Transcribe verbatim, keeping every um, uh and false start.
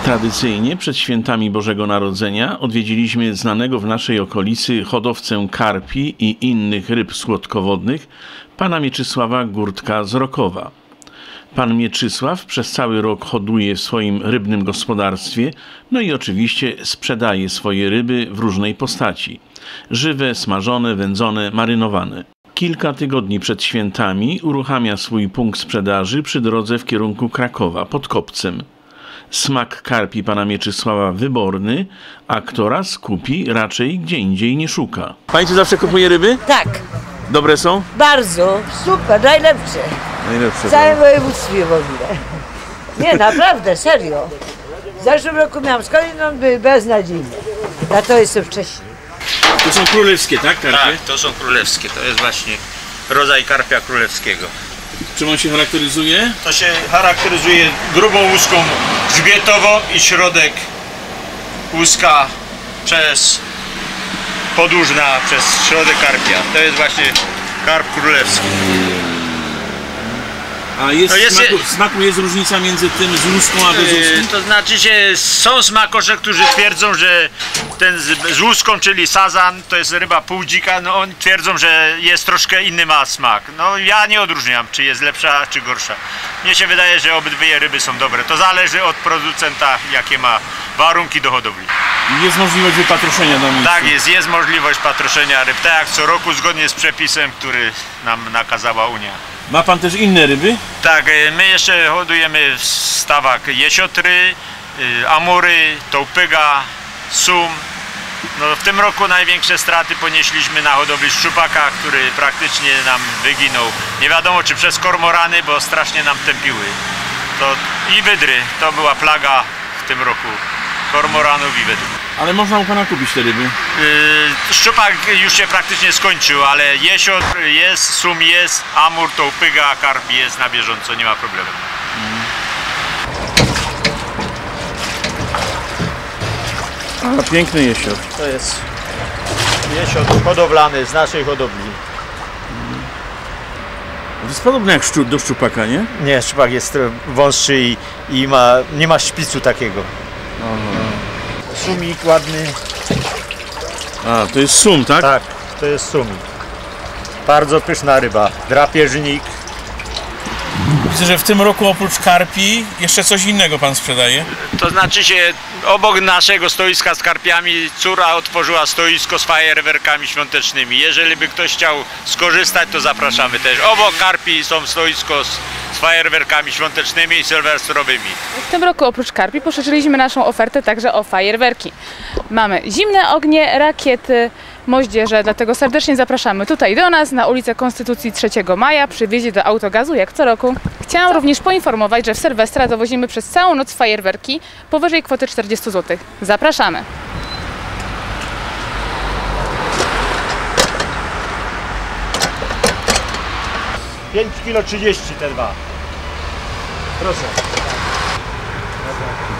Tradycyjnie przed świętami Bożego Narodzenia odwiedziliśmy znanego w naszej okolicy hodowcę karpi i innych ryb słodkowodnych, pana Mieczysława Gurtka z Rokowa. Pan Mieczysław przez cały rok hoduje w swoim rybnym gospodarstwie, no i oczywiście sprzedaje swoje ryby w różnej postaci. Żywe, smażone, wędzone, marynowane. Kilka tygodni przed świętami uruchamia swój punkt sprzedaży przy drodze w kierunku Krakowa, pod Kopcem. Smak karpi pana Mieczysława wyborny, a kto raz kupi, raczej gdzie indziej nie szuka. Pani tu zawsze kupuje ryby? Tak. Dobre są? Bardzo, super, najlepsze. Najlepsze. W całym województwie w ogóle. Nie, naprawdę, serio. W zeszłym roku miałam skądinąd, były beznadziejne. Na to jestem wcześniej. To są królewskie, tak, karpie? Tak, to są królewskie. To jest właśnie rodzaj karpia królewskiego. Czym on się charakteryzuje? To się charakteryzuje grubą łuską grzbietową i środek łuska przez podłużna, przez środek karpia. To jest właśnie karp królewski. A jest, No jest smaku, je... smaku jest różnica między tym z łuską a bez łuski? Yy, to znaczy się, są smakosze, którzy twierdzą, że ten z, z łuską, czyli sazan, to jest ryba półdzika, no oni twierdzą, że jest troszkę inny ma smak. No ja nie odróżniam, czy jest lepsza, czy gorsza. Mnie się wydaje, że obydwie ryby są dobre. To zależy od producenta, jakie ma warunki do hodowli. Jest możliwość wypatroszenia do miejsca? Tak jest, jest możliwość patroszenia ryb, tak jak co roku, zgodnie z przepisem, który nam nakazała Unia. Ma pan też inne ryby? Tak, my jeszcze hodujemy w stawach jesiotry, amury, tołpyga, sum. No, w tym roku największe straty ponieśliśmy na hodowli szczupaka, który praktycznie nam wyginął. Nie wiadomo, czy przez kormorany, bo strasznie nam tępiły. To i wydry, to była plaga w tym roku. Kormoranów i wydr. Ale można u pana kupić te ryby? Yy, szczupak już się praktycznie skończył, ale jesiotr jest, sum jest, amur, tołpyga, karp jest na bieżąco, nie ma problemu. A piękny jesiotr. To jest jesiotr hodowlany z naszej hodowli. To jest podobne jak szczur, do szczupaka, nie? Nie, szczupak jest wąższy i, i ma, nie ma szpicu takiego. Aha. Sumik ładny. A, to jest sum, tak? Tak, to jest sumik. Bardzo pyszna ryba. Drapieżnik. Widzę, że w tym roku oprócz karpi jeszcze coś innego pan sprzedaje. To znaczy się, obok naszego stoiska z karpiami córa otworzyła stoisko z fajerwerkami świątecznymi. Jeżeli by ktoś chciał skorzystać, to zapraszamy też. Obok karpi są stoisko z, z fajerwerkami świątecznymi i sylwestrowymi. W tym roku oprócz karpi poszerzyliśmy naszą ofertę także o fajerwerki. Mamy zimne ognie, rakiety, moździerze, dlatego serdecznie zapraszamy tutaj do nas na ulicę Konstytucji trzeciego maja przy wjeździe do Autogazu jak co roku. Chciałam również poinformować, że w Sylwestra dowozimy przez całą noc fajerwerki powyżej kwoty czterdziestu złotych. Zapraszamy! pięć kilo trzydzieści te dwa. Proszę.